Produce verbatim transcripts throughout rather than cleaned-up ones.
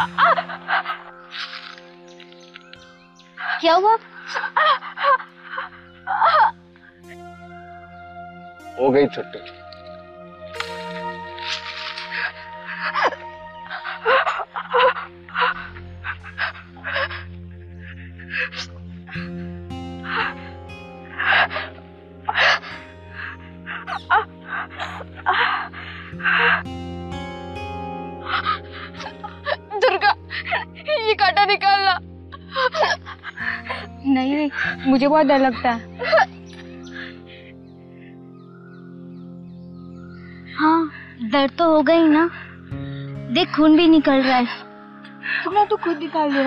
क्या हुआ? हो गई छुट्टी। दुर्गा, ये कांटा निकालना। नहीं नहीं, मुझे बहुत डर लगता है। हाँ, दर्द तो होगा ही ना। देख, खून भी निकल रहा है। तुमने तो खुद निकाल देना।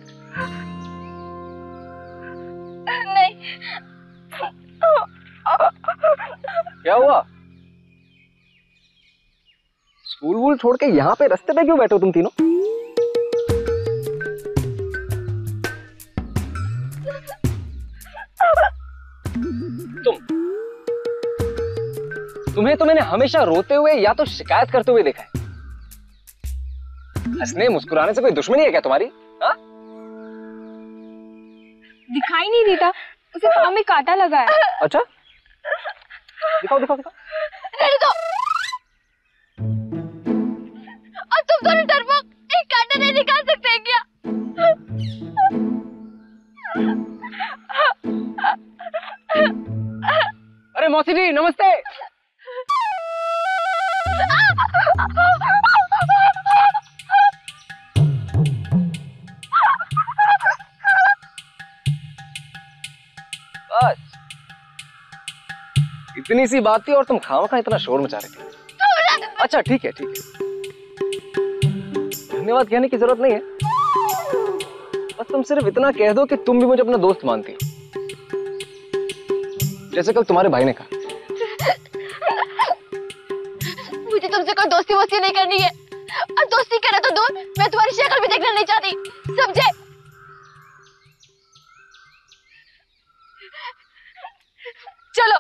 नहीं। क्या हुआ? स्कूल वूल छोड़ के यहाँ पे रास्ते पे क्यों बैठे हो तुम तीनों? तुम तुम्हें तो मैंने हमेशा रोते हुए या तो शिकायत करते हुए देखा है। हंसने मुस्कुराने से कोई दुश्मनी है क्या तुम्हारी? हा? दिखाई नहीं देता, उसे पाँव में कांटा लगा है। अच्छा, दिखाओ दिखाओ दिखाओ। रहने दो। और तुम दोनों डरपोक, एक कांटा नहीं निकाल सकते हैं क्या? अरे मौसी जी, नमस्ते। बस इतनी सी बात थी और तुम खामखा इतना शोर मचा रही थी। अच्छा ठीक है ठीक है, धन्यवाद कहने की जरूरत नहीं है। बस तुम सिर्फ इतना कह दो कि तुम भी मुझे अपना दोस्त मानती हो, जैसे कल तुम्हारे भाई ने कहा। मुझे तुमसे कोई दोस्ती वोस्ती नहीं करनी है, और दोस्ती करना तो दूर, मैं तुम्हारी शक्ल भी देखना नहीं चाहती, समझे? चलो।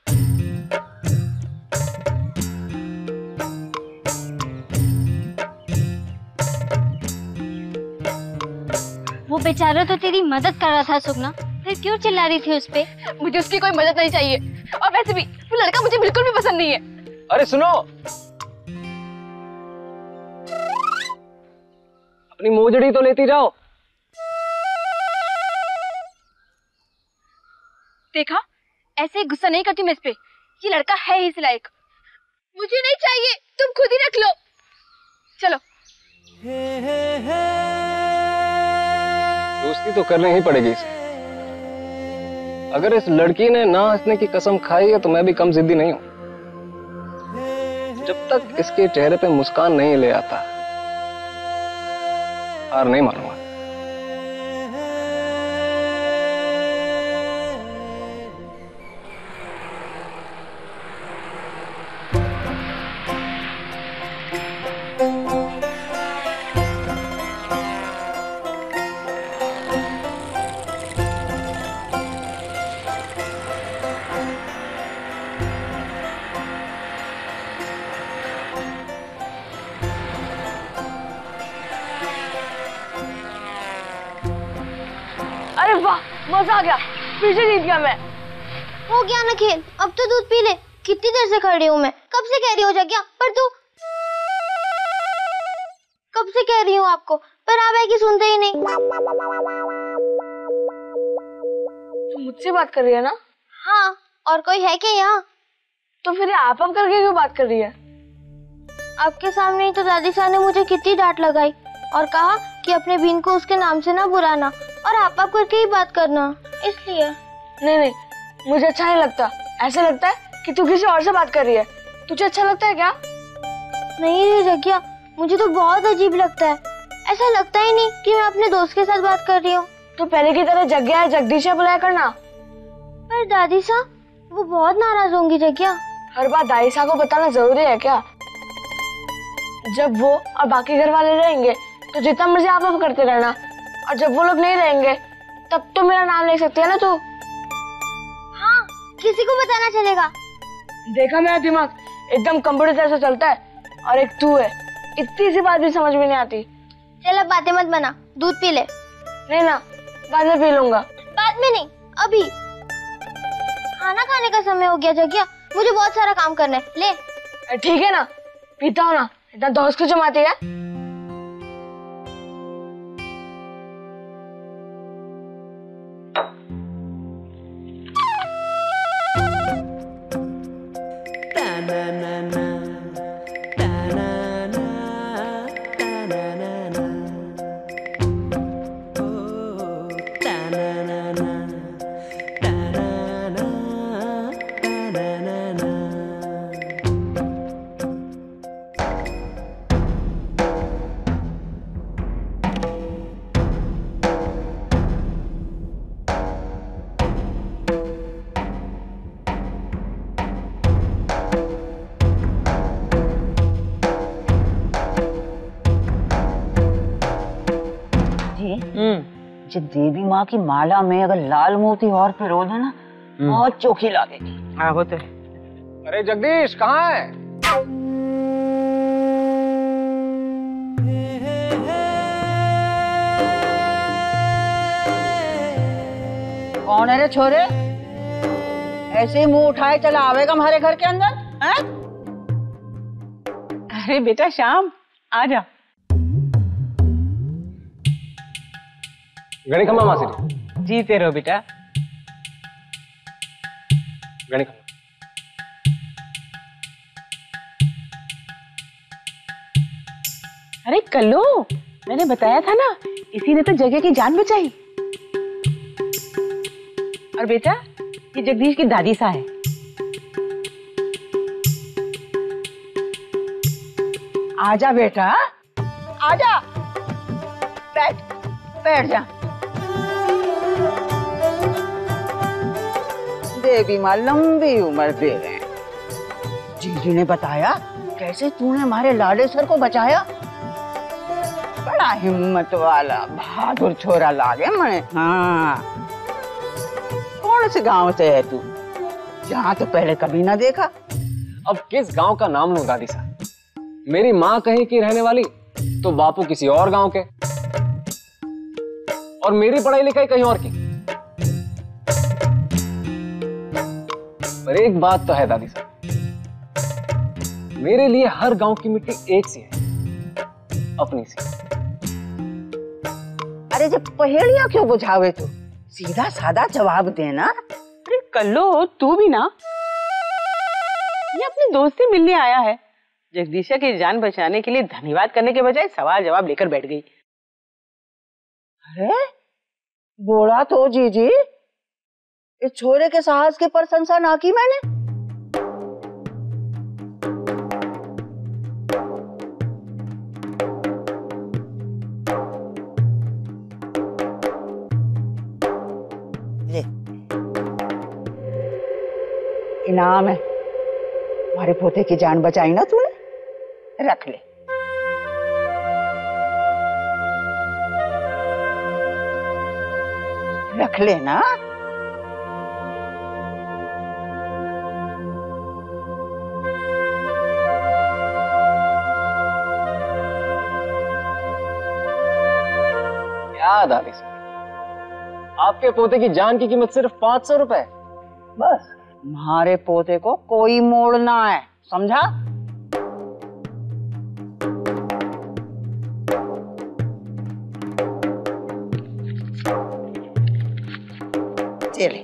वो बेचारा तो तेरी मदद कर रहा था सुगना, फिर क्यों चिल्ला रही थी उस पे? मुझे उसकी कोई मदद नहीं चाहिए, और वैसे भी वो लड़का मुझे बिल्कुल भी पसंद नहीं है। अरे सुनो, अपनी मोजड़ी तो लेती जाओ। देखा, ऐसे गुस्सा नहीं करती मैं इस पे, ये लड़का है ही इस लायक। मुझे नहीं चाहिए, तुम खुद ही रख लो। चलो। दोस्ती तो करनी ही पड़ेगी इसे। अगर इस लड़की ने ना हंसने की कसम खाई है तो मैं भी कम जिद्दी नहीं हूं। जब तक इसके चेहरे पे मुस्कान नहीं ले आता, हार नहीं मानूंगा। अरे वाह, मजा आ गया, फिर से जीत गया मैं। हो गया ना खेल, अब तो दूध पी ले। कितनी देर से खड़ी हूँ मैं, कब से कह रही हो जागिया, पर तू कब से कह रही हूँ आपको, पर आप है कि सुनते ही नहीं। तू मुझसे बात कर रही है ना? हाँ, और कोई है क्या यहाँ? तो फिर आप आप करके क्यों बात कर रही है? आपके सामने ही तो दादी साहब ने मुझे कितनी डांट लगाई और कहा कि अपने बीन को उसके नाम से ना बुलाना और आप आप करके ही बात करना, इसलिए। नहीं नहीं, मुझे अच्छा नहीं लगता। ऐसा लगता है कि तू किसी और से बात कर रही है। तुझे अच्छा लगता है क्या? नहीं रे जगिया, मुझे तो बहुत अजीब लगता है। ऐसा लगता ही नहीं कि मैं अपने दोस्त के साथ बात कर रही हूँ। तो पहले की तरह जग्या है जगदीश बुलाया करना। पर दादी साहब वो बहुत नाराज होंगी जगिया। हर बात दादी साहब को बताना जरूरी है क्या? जब वो और बाकी घर वाले रहेंगे तो जितना मर्जी आप आप करते रहना, और जब वो लोग नहीं रहेंगे तब तो मेरा नाम ले सकती है ना तू। हाँ, किसी को बताना चलेगा। देखा मेरा दिमाग एकदम कंप्यूटर जैसा चलता है, और एक तू है, इतनी सी बात भी समझ में नहीं आती। चल अब बातें मत बना, दूध पी ले। नहीं ना, बाद में पी लूंगा। बाद में नहीं, अभी। खाना खाने का समय हो गया जगिया, मुझे बहुत सारा काम करना है। ले। ठीक है ना, पीता हूँ ना, इतना दोस्त को जमाती है। जो देवी माँ की माला में अगर लाल मोती और पिरो दे ना, बहुत चोखी लगेगी। हाँ वो तो है। अरे जगदीश कहाँ है? कौन है रे छोरे? ऐसे ही मुंह उठाए चला आवेगा हमारे घर के अंदर? हैं? अरे बेटा श्याम, आ जा। गणी खम्मा मासी जी। जीते रहो बेटा। गणी खम्मा। अरे कल्लू, मैंने बताया था ना, इसी ने तो जगह की जान बचाई। और बेटा, ये जगदीश की दादी सा है। आजा बेटा, आजा, बैठ बैठ जा। देवी माँ लंबी उम्र दे रहे हैं। जीजू ने बताया कैसे तूने हमारे लाडे सर को बचाया। बड़ा हिम्मत वाला बहादुर छोरा लागे मैं। हाँ, कौन से गांव से है तू? यहाँ तो पहले कभी ना देखा। अब किस गांव का नाम लूं दादी साहब? मेरी माँ कहीं की रहने वाली, तो बापू किसी और गांव के, और मेरी पढ़ाई लिखाई कहीं और की। पर एक बात तो है दादी साहब, मेरे लिए हर गांव की मिट्टी एक सी है, अपनी सी। अरे जब पहेलियां क्यों बुझावे तू? सीधा साधा जवाब देना। अरे कल्लू, तू भी ना, ये अपने दोस्त से मिलने आया है। जगदीशा की जान बचाने के लिए धन्यवाद करने के बजाय सवाल जवाब लेकर बैठ गई। अरे बोला तो जीजी, इस छोरे के साहस की प्रशंसा ना की मैंने। ले, इनाम है, हमारे पोते की जान बचाई ना तूने, रख ले। रख लेना। क्या दादी साहब, आपके पोते की जान की कीमत सिर्फ पांच सौ रुपए? बस हमारे पोते को कोई मोड़ना है, समझा? चले।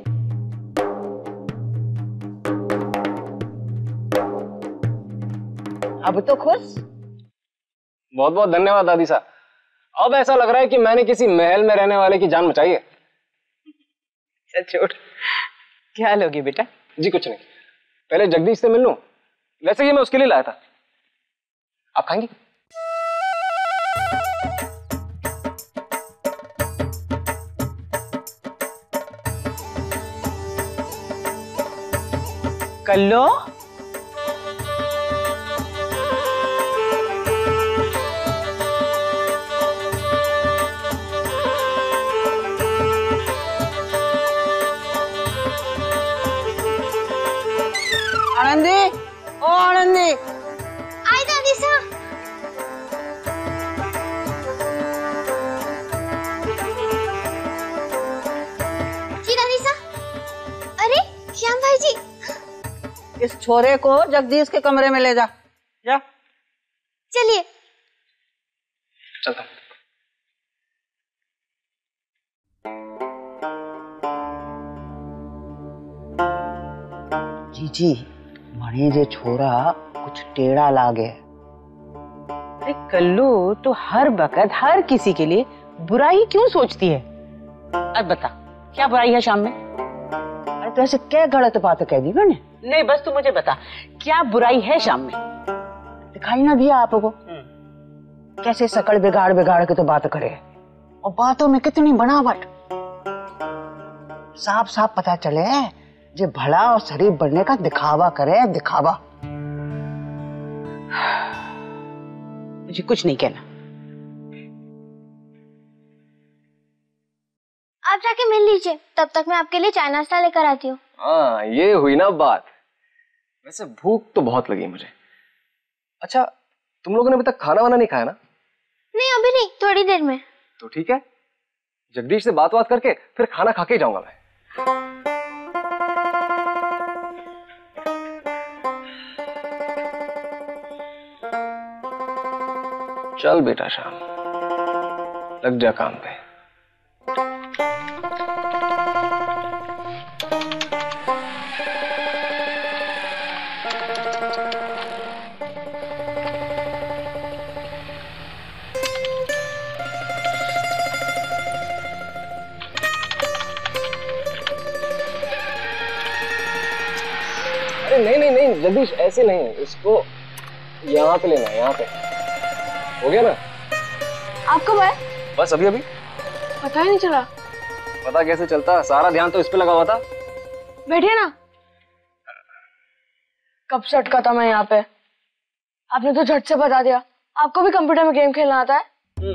अब तो खुश? बहुत बहुत धन्यवाद दादी साहब। अब ऐसा लग रहा है कि मैंने किसी महल में रहने वाले की जान बचाई है। छोड़, क्या लोगे बेटा? जी कुछ नहीं, पहले जगदीश से मिल लूं। वैसे ये मैं उसके लिए लाया था। आप खाएंगी? कल्लो, आनंदी, ओ आनंदी, आई दादी सा। इस छोरे को जगदीश के कमरे में ले जा। जा। चलिए। चलता। जीजी मणे जे छोरा कुछ टेढ़ा लागे। अरे कल्लू, तो हर वक्त हर किसी के लिए बुराई क्यों सोचती है? अब बता, क्या बुराई है शाम में? अरे तो ऐसे क्या गलत बात कह दी मैंने? नहीं, बस तू मुझे बता, क्या बुराई है शाम में? दिखाई ना दिया आपको कैसे शकल बिगाड़ बिगाड़ के तो बात करे, और बातों में कितनी बनावट। साफ साफ पता चले जो भला और शरीफ बनने का दिखावा करे, दिखावा। मुझे कुछ नहीं कहना। आप जाके मिल लीजिए, तब तक मैं आपके लिए चाय नाश्ता लेकर आती हूँ। हाँ, ये हुई ना बात। वैसे भूख तो बहुत लगी मुझे। अच्छा, तुम लोगों ने अभी तक खाना वाना नहीं खाया ना? नहीं, अभी नहीं, थोड़ी देर में। तो ठीक है, जगदीश से बात बात करके फिर खाना खा के जाऊंगा मैं। चल बेटा शाम, लग जा काम पे। अरे नहीं नहीं नहीं जगदीश, ऐसे नहीं, इसको यहाँ पे लेना है, यहाँ पे। हो गया ना? आप कब आए? बस अभी अभी। पता ही नहीं चला। पता कैसे चलता, सारा ध्यान तो इस पे लगा हुआ था। बैठिए ना। कब से अटका था मैं यहाँ पे, आपने तो झट से बता दिया। आपको भी कंप्यूटर में गेम खेलना आता है?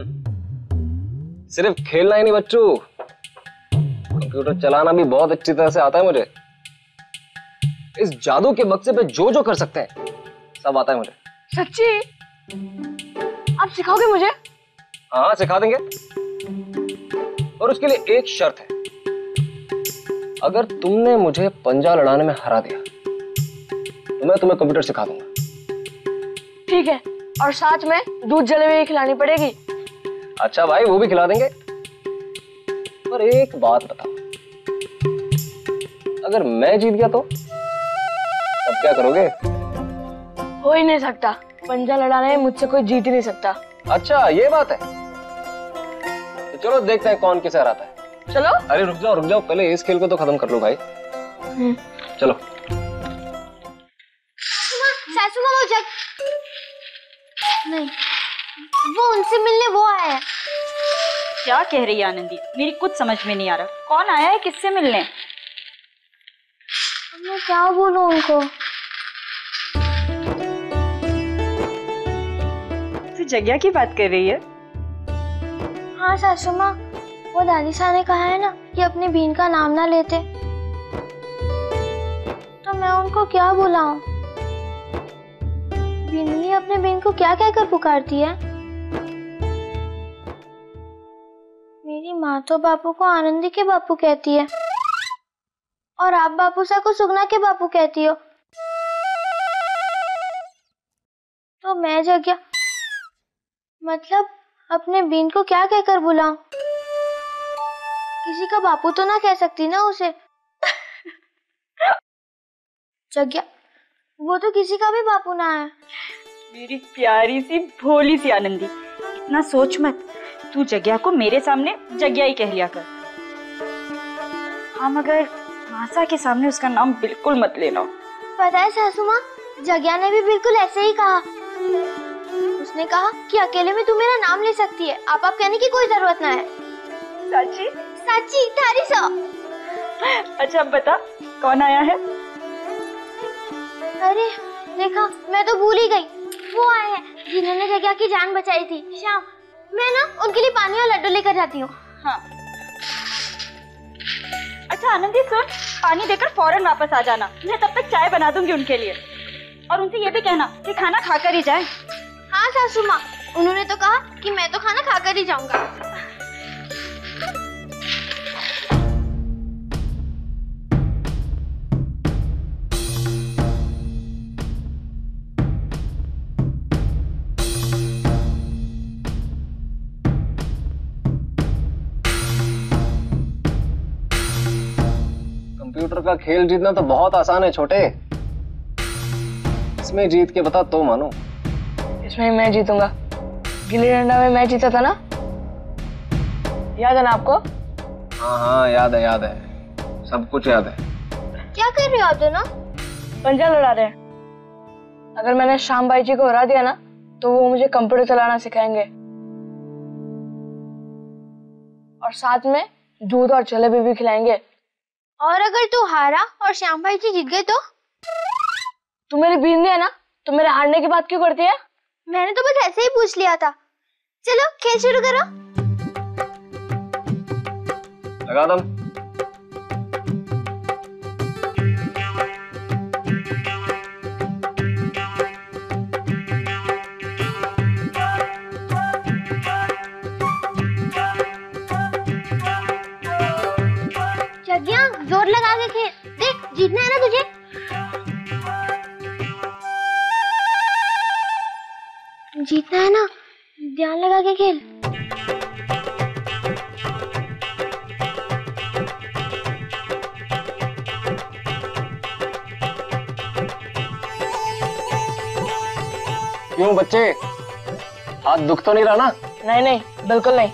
सिर्फ खेलना ही नहीं बच्चू, कंप्यूटर चलाना भी बहुत अच्छी तरह से आता है मुझे। इस जादू के बक्से पे जो जो कर सकते हैं सब आता है मुझे। सच्ची? आप सिखाओगे मुझे? हाँ सिखा देंगे, और उसके लिए एक शर्त है। अगर तुमने मुझे पंजा लड़ाने में हरा दिया तो मैं तुम्हें कंप्यूटर सिखा दूंगा। ठीक है, और साथ में दूध जलेबी खिलानी पड़ेगी। अच्छा भाई, वो भी खिला देंगे। पर एक बात बताओ, अगर मैं जीत गया तो तब क्या करोगे? हो ही नहीं सकता, पंजा लड़ाने में मुझसे कोई जीत ही नहीं सकता। अच्छा ये बात है, तो चलो देखते हैं कौन किसे हराता है। चलो। अरे रुक जाओ रुक जाओ, पहले इस खेल को तो खत्म कर लो भाई। चलो। सासू माँ, वो जग नहीं, वो उनसे मिलने वो आया है। क्या कह रही है आनंदी? मेरी कुछ समझ में नहीं आ रहा। कौन आया है, किससे मिलने? मैं क्या बोलूं उनको? तू जग्या की बात कर रही है? हाँ सासू माँ, वो दादी साहब ने कहा है ना कि अपनी बहन का नाम ना लेते, तो मैं उनको क्या बुलाऊं? बिन्नी अपने बहन को क्या कहकर पुकारती है? मेरी माँ तो बापू को आनंदी के बापू कहती है, और आप बापू सा को सुगना के बापू कहती हो। तो मैं जग्या मतलब अपने बीन को क्या कहकर बुलाऊं? किसी का बापू तो ना कह सकती ना उसे। जग्या, वो तो किसी का भी बापू ना है। मेरी प्यारी सी भोली सी आनंदी, इतना सोच मत। तू जग्या को मेरे सामने जग्या ही कह लिया कर। हाँ, मगर मासा के सामने उसका नाम बिल्कुल मत लेना। पता है सासू माँ, जग्या ने भी बिल्कुल ऐसे ही कहा। उसने कहा कि अकेले में तू मेरा नाम ले सकती है, आप आप कहने की कोई जरूरत ना है। सच्ची? सच्ची, थारी सौ। अच्छा अब बता, कौन आया है? अरे देखा, मैं तो भूल ही गई। वो आए हैं जिन्होंने जग्या की जान बचाई थी। श्याम, मैं ना उनके लिए पानी और लड्डू लेकर जाती हूँ। हाँ। अच्छा आनंदी सुन, पानी देकर फौरन वापस आ जाना। मैं तब तक चाय बना दूंगी उनके लिए, और उनसे ये भी कहना कि खाना खाकर ही जाए। हाँ सासू माँ, उन्होंने तो कहा कि मैं तो खाना खाकर ही जाऊंगा। पुत्र का खेल जीतना तो बहुत आसान है छोटे। इसमें जीत के बता तो मानो। इसमें मैं जीतूंगा। गिल्ली डंडा में मैं जीता था ना, याद है ना आपको? हाँ हाँ याद है याद है, सब कुछ याद है। क्या कर रहे हो आप दोनों? पंजा लड़ा रहे हैं। अगर मैंने श्याम भाई जी को हरा दिया ना तो वो मुझे कंप्यूटर चलाना सिखाएंगे और साथ में दूध और जलेबी भी खिलाएंगे। और अगर तू हारा और श्याम भाई जी जीत गए तो? तू मेरी बींदी है ना, तो मेरे हारने की बात क्यों करती है? मैंने तो बस ऐसे ही पूछ लिया था। चलो खेल शुरू करो। लगा दम। जग्गिया जोर लगा के खेल, देख जीतना है ना तुझे। जीतना है ना, ध्यान लगा के खेल। क्यों बच्चे, हाथ दुख तो नहीं रहा ना? नहीं नहीं, बिल्कुल नहीं।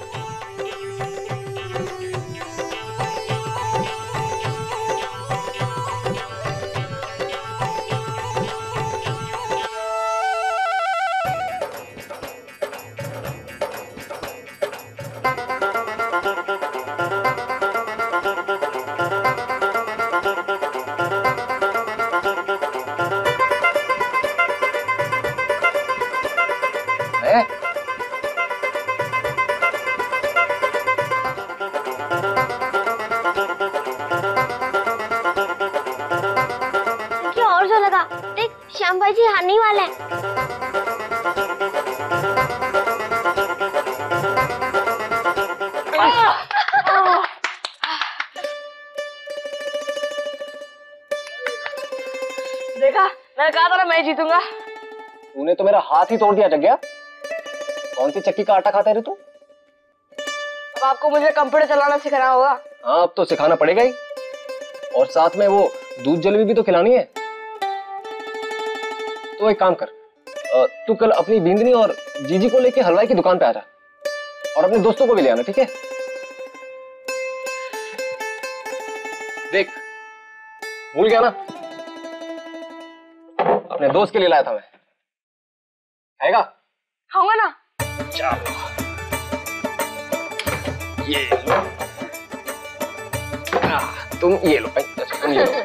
और जोर लगा, देख श्याम भाई जी हारने वाले हैं। देखा, मैंने कहा था ना मैं जीतूंगा। तूने तो मेरा हाथ ही तोड़ दिया जग्गिया। कौन सी चक्की का आटा खाते रहे तू? अब आपको मुझे कंप्यूटर चलाना सिखाना होगा। हाँ अब तो सिखाना पड़ेगा ही, और साथ में वो दूध जलेबी भी तो खिलानी है। तो एक काम कर, तू कल अपनी बिंदनी और जीजी को लेके हलवाई की दुकान पे आ जा, और अपने दोस्तों को भी ले आना, ठीक है? देख, भूल गया ना, अपने दोस्त के लिए लाया था मैं। खाएगा? खाऊंगा ना। चलो ये लो। आ, तुम ये लो, अच्छा तुम ये लो।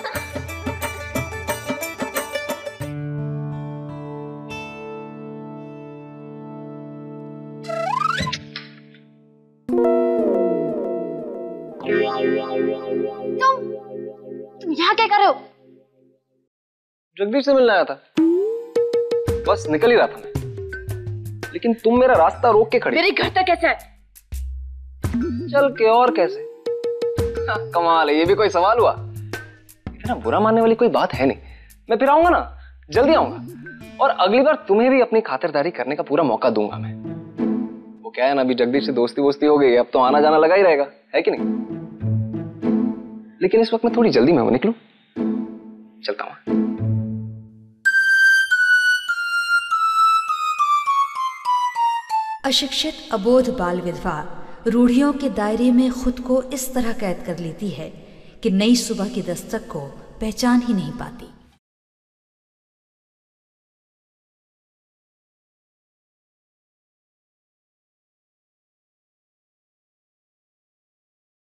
तुम तुम यहाँ क्या कर रहे हो? जगदीश से मिलने आया था, बस निकल ही रहा था मैं, लेकिन तुम मेरा रास्ता रोक के खड़ी। मेरे घर तक कैसे है? चल के और कैसे? हाँ, कमाल है, ये भी कोई सवाल हुआ? इतना बुरा मानने वाली कोई बात है नहीं। मैं फिर आऊंगा ना, जल्दी आऊंगा, और अगली बार तुम्हें भी अपनी खातिरदारी करने का पूरा मौका दूंगा मैं। वो क्या है ना, अभी जगदीश से दोस्ती वोस्ती हो गई, अब तो आना जाना लगा ही रहेगा, है कि नहीं? लेकिन इस वक्त मैं थोड़ी जल्दी में हूं, निकलूं? चलता हूं। अशिक्षित अबोध बाल विधवा रूढ़ियों के दायरे में खुद को इस तरह कैद कर लेती है कि नई सुबह की दस्तक को पहचान ही नहीं पाती।